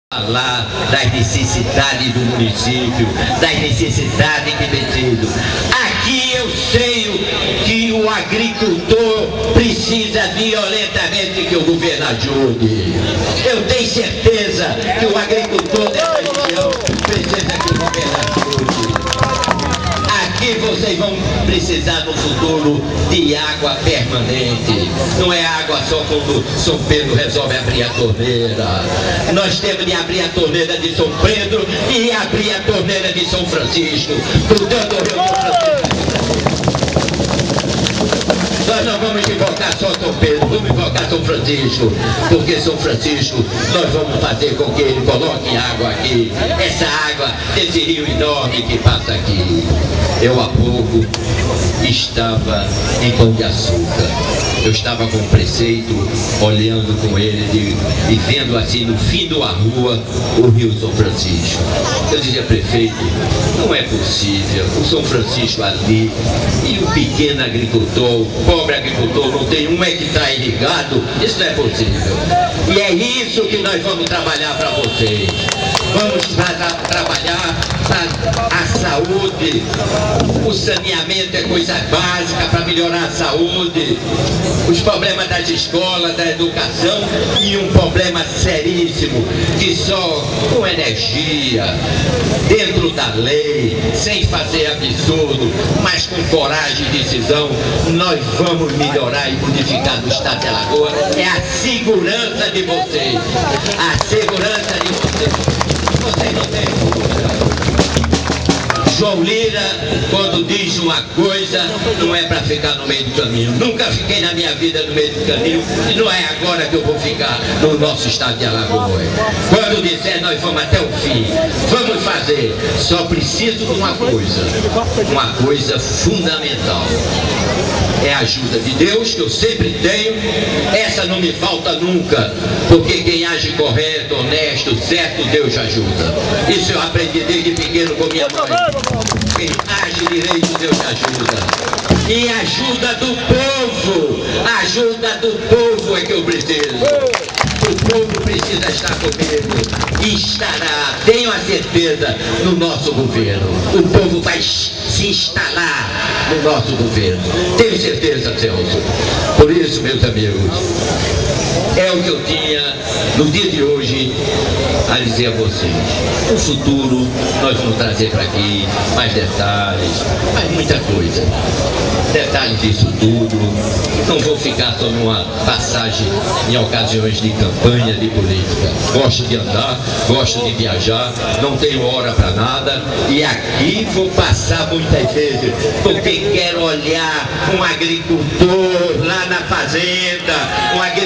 falar das necessidades do município, das necessidades que preciso. Aqui eu sei que o agricultor precisa violentamente que o governo ajude. Eu tenho certeza que o agricultor dessa região precisa que o governo ajude. Aqui vocês vão precisar no futuro de água permanente. Não é água só quando São Pedro resolve abrir a torneira. Nós temos de abrir a torneira de São Pedro e abrir a torneira de São Francisco. Portanto, o Rio São Francisco. Nós não vamos invocar só São Pedro, vamos invocar São Francisco, porque São Francisco nós vamos fazer com que ele coloque água aqui, essa água desse rio enorme que passa aqui. Eu há pouco estava em Pão de Açúcar, eu estava com o prefeito, olhando com ele e vendo assim no fim da rua o rio São Francisco. Eu dizia, prefeito, não é possível, o São Francisco ali e o pequeno agricultor, o pobre agricultor não tem 1 hectare irrigado, isso não é possível. E é isso que nós vamos trabalhar para vocês. Vamos trabalhar para a saúde. O saneamento é coisa básica para melhorar a saúde. Os problemas das escolas, da educação e um problema seríssimo que só com energia, dentro da lei, sem fazer absurdo, mas com coragem e decisão, nós vamos melhorar e modificar do estado de Alagoas. É a segurança de vocês. A segurança de vocês. Vocês não têm dúvida. João Lira, quando diz uma coisa, não é para ficar no meio do caminho. Nunca fiquei na minha vida no meio do caminho e não é agora que eu vou ficar no nosso estado de Alagoas. Quando disser, nós vamos até o fim. Vamos fazer. Só preciso de uma coisa fundamental. É a ajuda de Deus, que eu sempre tenho. Essa não me falta nunca, porque quem age correto, honesto, certo, Deus ajuda. Isso eu aprendi desde pequeno com minha mãe. Quem age direito, Deus ajuda. E ajuda do povo é que eu preciso. O povo precisa estar comigo e estará, tenho a certeza, no nosso governo. O povo vai se instalar no nosso governo. Tenho certeza, Celso. Por isso, meus amigos, é o que eu tinha no dia de hoje a dizer a vocês. No futuro, nós vamos trazer para aqui mais detalhes, mais muita coisa. Detalhes disso tudo. Não vou ficar só numa passagem em ocasiões de campanha de política. Gosto de andar, gosto de viajar, não tenho hora para nada e aqui vou passar muitas vezes porque quero olhar um agricultor lá na fazenda, um agricultor